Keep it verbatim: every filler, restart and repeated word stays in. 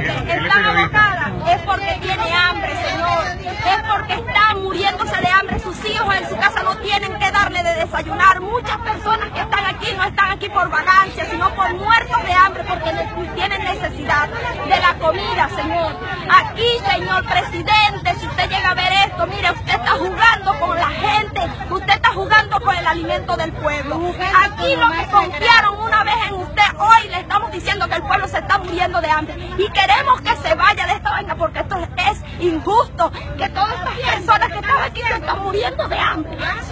gente está abocada es porque tiene hambre, Señor. Es porque están muriéndose de hambre. Sus hijos en su casa no tienen que darle de desayunar. Muchas personas que están aquí no están aquí por vagancia, sino por muertos de hambre, porque tienen necesidad de la comida, Señor. Aquí, señor presidente, si usted llega a ver esto, mire, usted está jugando con la gente, usted está jugando con el alimento del pueblo. Aquí lo que confiaron una vez en usted, hoy le estamos diciendo que el pueblo se está muriendo de hambre y queremos que se vaya de esta vaina porque esto es injusto, que todas estas personas que están aquí se están muriendo de hambre.